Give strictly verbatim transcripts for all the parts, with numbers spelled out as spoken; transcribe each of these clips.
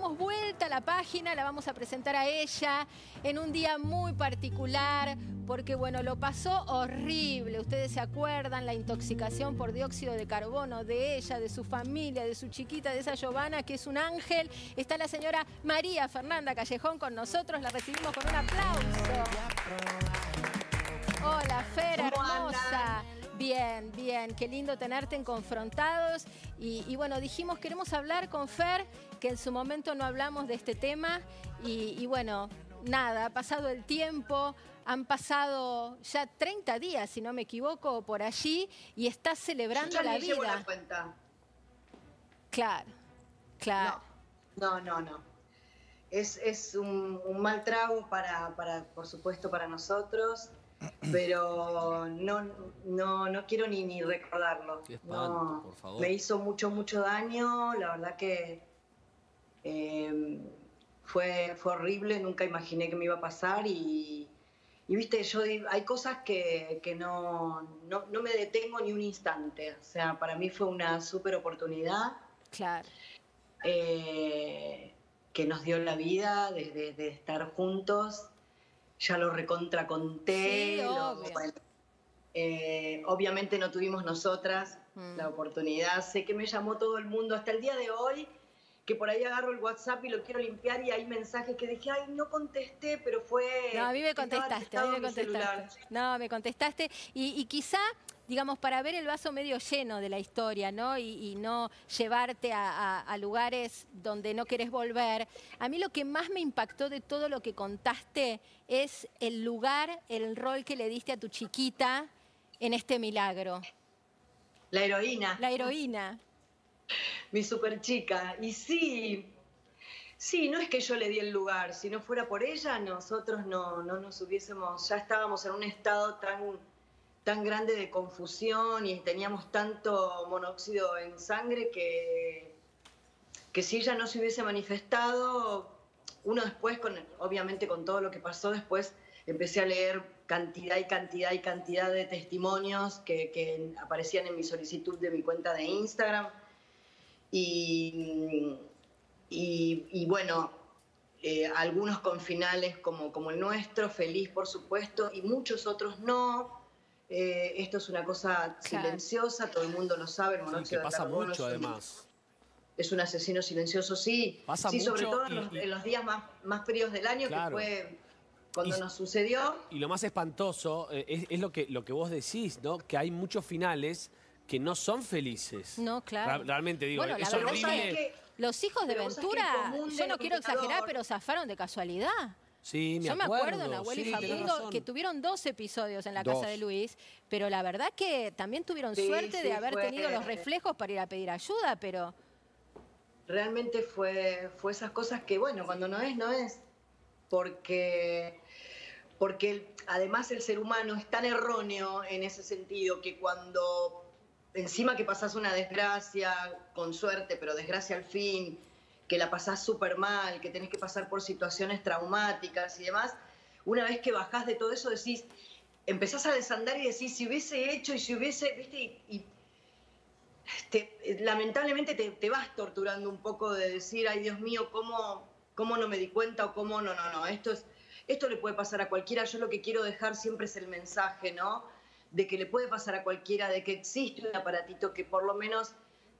damos vuelta a la página, la vamos a presentar a ella en un día muy particular, porque bueno, lo pasó horrible. Ustedes se acuerdan la intoxicación por dióxido de carbono de ella, de su familia, de su chiquita, de esa Giovanna, que es un ángel. Está la señora María Fernanda Callejón con nosotros, la recibimos con un aplauso. Hola, Fer, hermosa. Bien, bien, qué lindo tenerte en Confrontados. Y, y bueno, dijimos, queremos hablar con Fer, que en su momento no hablamos de este tema. Y, y bueno, nada, ha pasado el tiempo, han pasado ya treinta días, si no me equivoco, por allí, y estás celebrando Yo ya la ni llevo vida. la cuenta. Claro, claro. No, no, no, no. Es, es un, un mal trago para, para, por supuesto, para nosotros. Pero no, no, no quiero ni, ni recordarlo. Qué espanto, no, por favor. Me hizo mucho, mucho daño. La verdad que eh, fue, fue horrible. Nunca imaginé que me iba a pasar. Y, y viste, yo hay cosas que, que no, no, no me detengo ni un instante. O sea, para mí fue una súper oportunidad. Claro. Eh, que nos dio la vida de, de, de estar juntos. Ya lo recontra conté. Sí, lo, obvio. bueno, eh, obviamente no tuvimos nosotras mm. la oportunidad. Sé que me llamó todo el mundo hasta el día de hoy, que por ahí agarro el WhatsApp y lo quiero limpiar y hay mensajes que dije, ay, no contesté, pero fue... No, a mí me contestaste, a mí me contestaste. No, me contestaste y, y quizá, digamos, para ver el vaso medio lleno de la historia, ¿no? Y, y no llevarte a, a, a lugares donde no querés volver. A mí lo que más me impactó de todo lo que contaste es el lugar, el rol que le diste a tu chiquita en este milagro. La heroína. La heroína. Mi super chica. Y sí, sí, no es que yo le di el lugar. Si no fuera por ella, nosotros no, no nos hubiésemos... Ya estábamos en un estado tan... tan grande de confusión y teníamos tanto monóxido en sangre que, que si ella no se hubiese manifestado, uno después, con, obviamente con todo lo que pasó, después empecé a leer cantidad y cantidad y cantidad de testimonios que, que aparecían en mi solicitud de mi cuenta de Instagram. Y, y, y bueno, eh, algunos con finales como, como el nuestro, feliz por supuesto, y muchos otros no. Eh, esto es una cosa silenciosa, claro. Todo el mundo lo sabe. El monóxido sí, que pasa de carbono mucho, es un, además. Es un asesino silencioso, sí. Pasa sí, mucho sobre todo y, en, los, y... en los días más, más fríos del año, claro. Que fue cuando y, nos sucedió. Y lo más espantoso eh, es, es lo, que, lo que vos decís, ¿no? Que hay muchos finales que no son felices. No, claro. Realmente digo, bueno, es la horrible. Es que los hijos de Ventura, yo no quiero exagerar, pero zafaron de casualidad. Sí, me Yo me acuerdo, acuerdo, Nahuel sí, y Facundo, que tuvieron dos episodios en la dos. casa de Luis, pero la verdad que también tuvieron sí, suerte sí, de haber fue... tenido los reflejos para ir a pedir ayuda, pero... Realmente fue, fue esas cosas que, bueno, cuando no es, no es. Porque, porque el, además el ser humano es tan erróneo en ese sentido que cuando encima que pasás una desgracia, con suerte, pero desgracia al fin, que la pasás súper mal, que tenés que pasar por situaciones traumáticas y demás, una vez que bajás de todo eso decís, empezás a desandar y decís, si hubiese hecho y si hubiese, viste, y, y te, lamentablemente te, te vas torturando un poco de decir, ay Dios mío, ¿cómo, cómo no me di cuenta o cómo no, no, no, esto, es, esto le puede pasar a cualquiera. Yo lo que quiero dejar siempre es el mensaje, ¿no? De que le puede pasar a cualquiera, de que existe un aparatito que por lo menos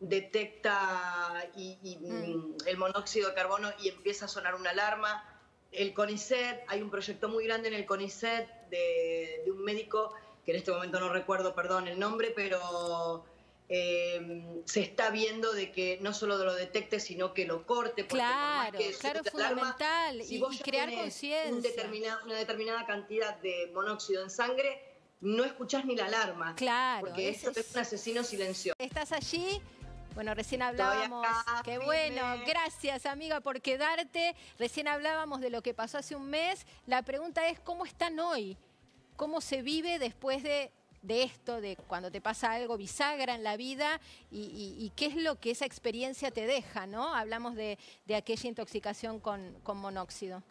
detecta y, y, mm. el monóxido de carbono y empieza a sonar una alarma. El CONICET, hay un proyecto muy grande en el CONICET de, de un médico, que en este momento no recuerdo, perdón, el nombre, pero eh, se está viendo de que no solo lo detecte, sino que lo corte. Porque claro, por más que claro, es fundamental. Alarma, si y, vos y crear conciencia. Un determinada, una determinada cantidad de monóxido en sangre, no escuchás ni la alarma. Claro. Porque esto es, es un asesino silencioso. Estás allí. Bueno, recién hablábamos, acá, qué firme. bueno, gracias amiga por quedarte. Recién hablábamos de lo que pasó hace un mes. La pregunta es, ¿cómo están hoy? ¿Cómo se vive después de, de esto, de cuando te pasa algo bisagra en la vida? Y, y, y qué es lo que esa experiencia te deja, ¿no? Hablamos de, de aquella intoxicación con, con monóxido.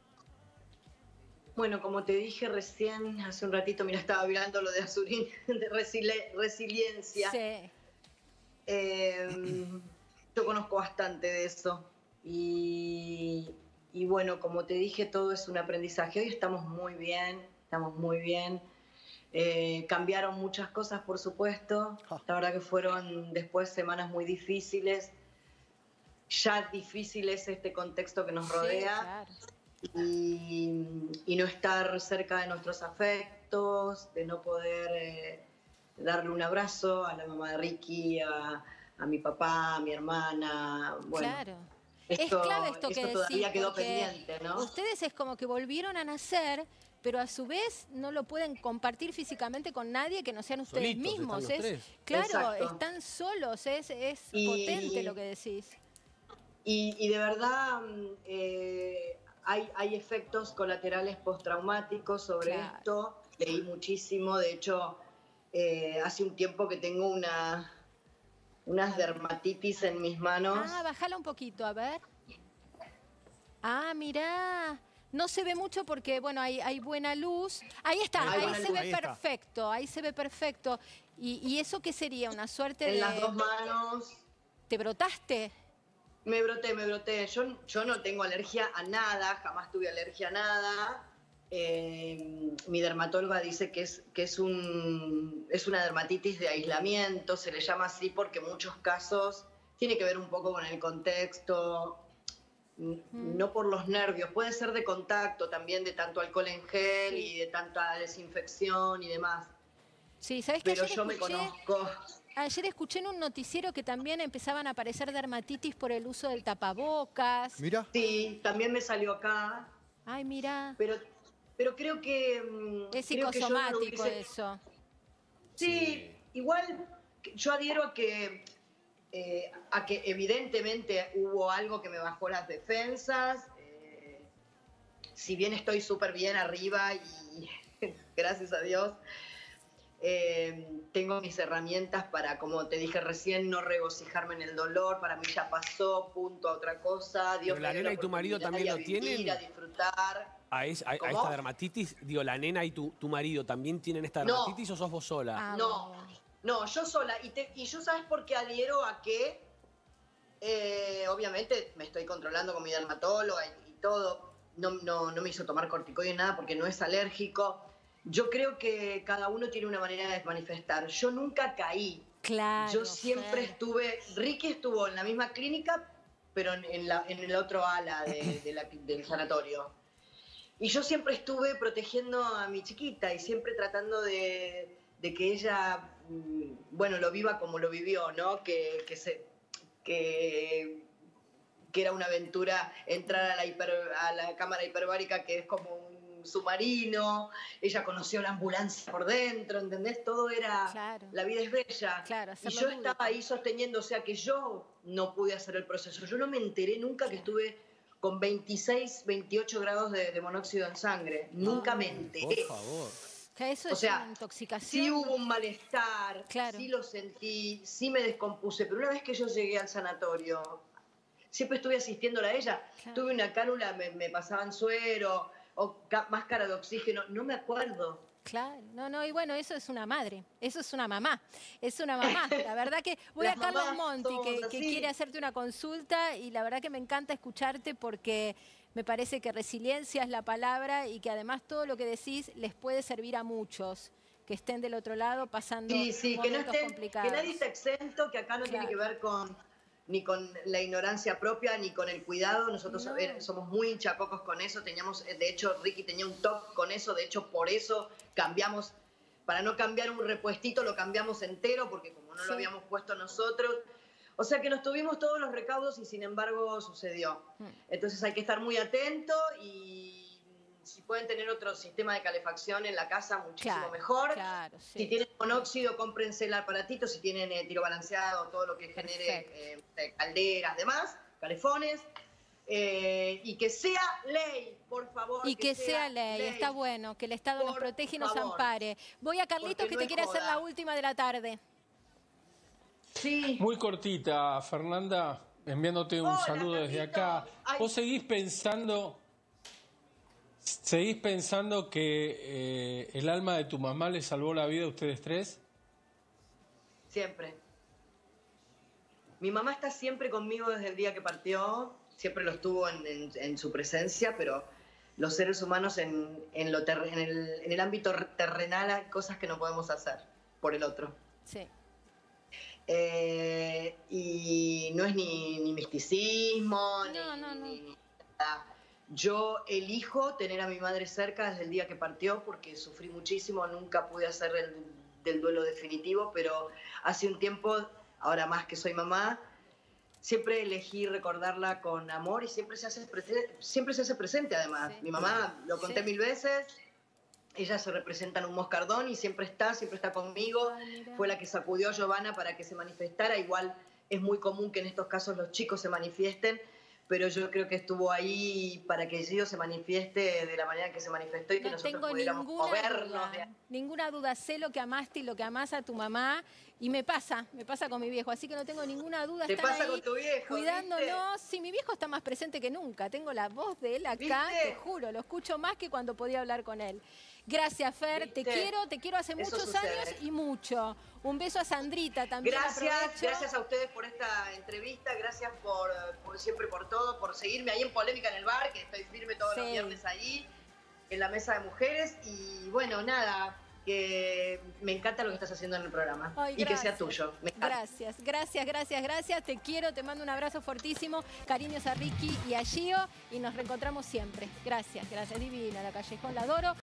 Bueno, como te dije recién, hace un ratito, mira, estaba mirando lo de Azurín, de resili resiliencia. Sí. Eh, yo conozco bastante de eso y y bueno, como te dije, todo es un aprendizaje. Hoy estamos muy bien, estamos muy bien. Eh, cambiaron muchas cosas, por supuesto. La verdad que fueron después semanas muy difíciles. Ya difícil es este contexto que nos rodea. Sí, claro. y, y no estar cerca de nuestros afectos, de no poder eh, darle un abrazo a la mamá de Ricky, a, a mi papá, a mi hermana. Bueno, claro. Esto, es clave esto que esto decís, todavía quedó pendiente, ¿no? Ustedes es como que volvieron a nacer, pero a su vez no lo pueden compartir físicamente con nadie que no sean ustedes Solitos mismos. están los Es, tres. claro, Exacto. están solos, es, es y, potente lo que decís. Y, y de verdad eh, hay, hay efectos colaterales postraumáticos sobre claro. esto. Leí muchísimo, de hecho, eh, hace un tiempo que tengo una... unas dermatitis en mis manos. Ah, bájala un poquito, a ver. Ah, mirá. No se ve mucho porque, bueno, hay, hay buena luz. Ahí está, ahí, ahí se luz. ve ahí perfecto, está. ahí se ve perfecto. ¿Y, ¿Y eso qué sería? ¿Una suerte en de...? En las dos manos. ¿Te brotaste? Me broté, me broté. Yo, yo no tengo alergia a nada, jamás tuve alergia a nada. Eh, mi dermatóloga dice que, es, que es, un, es una dermatitis de aislamiento, se le llama así porque en muchos casos tiene que ver un poco con el contexto, mm. no por los nervios, puede ser de contacto también, de tanto alcohol en gel sí. y de tanta desinfección y demás. Sí, ¿sabes qué? Pero yo escuché, me conozco. Ayer escuché en un noticiero que también empezaban a aparecer dermatitis por el uso del tapabocas. Mira. Sí, también me salió acá. Ay, mira. Pero... Pero creo que... Es creo psicosomático que yo no hubiese... eso. Sí, sí, igual yo adhiero a que, eh, a que evidentemente hubo algo que me bajó las defensas. Eh, si bien estoy súper bien arriba y gracias a Dios, eh, tengo mis herramientas para, como te dije recién, no regocijarme en el dolor. Para mí ya pasó, punto, a otra cosa. Dios Pero la nena y tu marido también lo tienen. A disfrutar. A, es, a, a esta dermatitis, digo, la nena y tu, tu marido también tienen esta dermatitis no. o sos vos sola? Ah, no, no, yo sola. Y, te, y yo sabes por qué adhiero a que, eh, obviamente me estoy controlando con mi dermatóloga y, y todo. No, no, no me hizo tomar corticoides nada porque no es alérgico. Yo creo que cada uno tiene una manera de manifestar. Yo nunca caí. Claro. Yo siempre Fer. estuve, Ricky estuvo en la misma clínica, pero en, en, la, en el otro ala de, de la, del sanatorio. Y yo siempre estuve protegiendo a mi chiquita y siempre tratando de, de que ella, bueno, lo viva como lo vivió, ¿no? Que, que, se, que, que era una aventura entrar a la, hiper, a la cámara hiperbárica, que es como un submarino. Ella conoció la ambulancia por dentro, ¿entendés? Todo era, claro. La vida es bella. Claro, y yo estaba duro. ahí sosteniendo, o sea, que yo no pude hacer el proceso. Yo no me enteré nunca que estuve... con veintiséis, veintiocho grados de, de monóxido en sangre. Nunca oh, me enteré. Por favor. Que eso o es sea, una intoxicación. Sí hubo un malestar, claro. sí lo sentí, sí me descompuse, pero una vez que yo llegué al sanatorio, siempre estuve asistiéndola a ella. Claro. Tuve una cánula, me, me pasaban suero, o máscara de oxígeno, no me acuerdo. Claro, no, no, y bueno, eso es una madre, eso es una mamá, es una mamá. La verdad que voy Las a Carlos mamás Monti, que, que quiere hacerte una consulta y la verdad que me encanta escucharte porque me parece que resiliencia es la palabra y que además todo lo que decís les puede servir a muchos que estén del otro lado pasando sí, sí, momentos que no estén, complicados. Que nadie está exento, que acá no claro. tiene que ver con... ni con la ignorancia propia, ni con el cuidado. Nosotros no. somos muy hinchapocos con eso. Teníamos, de hecho, Ricky tenía un toque con eso. De hecho, por eso cambiamos, para no cambiar un repuestito, lo cambiamos entero, porque como no sí. lo habíamos puesto nosotros. O sea que nos tuvimos todos los recaudos y sin embargo sucedió. Mm. Entonces hay que estar muy atento y si pueden tener otro sistema de calefacción en la casa, muchísimo claro, mejor. Claro, sí. Si tienen monóxido, cómprense el aparatito. Si tienen eh, tiro balanceado, todo lo que genere eh, calderas, demás, calefones. Eh, y que sea ley, por favor. Y que, que sea, sea ley. ley, está bueno, que el Estado por nos protege y nos favor. ampare. Voy a Carlitos, que no te quiere joda. hacer la última de la tarde. Sí. Muy cortita, Fernanda, enviándote un Hola, saludo Carlito. desde acá. Ay. ¿Vos seguís pensando... ¿Seguís pensando que eh, el alma de tu mamá le salvó la vida a ustedes tres? Siempre. Mi mamá está siempre conmigo desde el día que partió siempre lo estuvo en, en, en su presencia, pero los seres humanos en, en, lo ter, en, el, en el ámbito terrenal hay cosas que no podemos hacer por el otro. Sí. Eh, y no es ni, ni misticismo, no, ni, no, no. ni nada. Yo elijo tener a mi madre cerca desde el día que partió porque sufrí muchísimo, nunca pude hacer el del duelo definitivo, pero hace un tiempo, ahora más que soy mamá, siempre elegí recordarla con amor y siempre se hace, siempre se hace presente además. Sí. Mi mamá, lo conté sí. mil veces, ella se representa en un moscardón y siempre está, siempre está conmigo. Ay, fue la que sacudió a Giovanna para que se manifestara. Igual es muy común que en estos casos los chicos se manifiesten, pero yo creo que estuvo ahí para que Gio se manifieste de la manera que se manifestó y que no nosotros tengo pudiéramos ninguna movernos. Duda, de... Ninguna duda, sé lo que amaste y lo que amás a tu mamá y me pasa, me pasa con mi viejo, así que no tengo ninguna duda. ¿Te pasa ahí con tu viejo? Cuidándonos, ¿viste? Sí, mi viejo está más presente que nunca, tengo la voz de él acá, ¿Viste? Te juro, lo escucho más que cuando podía hablar con él. Gracias, Fer, ¿Viste? te quiero, te quiero hace Eso muchos sucede. años y mucho. Un beso a Sandrita también. Gracias, aprovecho. gracias a ustedes por esta entrevista, gracias por, por siempre por todo, por seguirme ahí en Polémica en el Bar, que estoy firme todos sí. los viernes ahí, en la mesa de mujeres. Y bueno, nada, que me encanta lo que estás haciendo en el programa. Ay, y que sea tuyo. Me gracias, gracias, gracias, gracias. Te quiero, te mando un abrazo fortísimo. Cariños a Ricky y a Gio y nos reencontramos siempre. Gracias, gracias, divina, la Callejón, la adoro.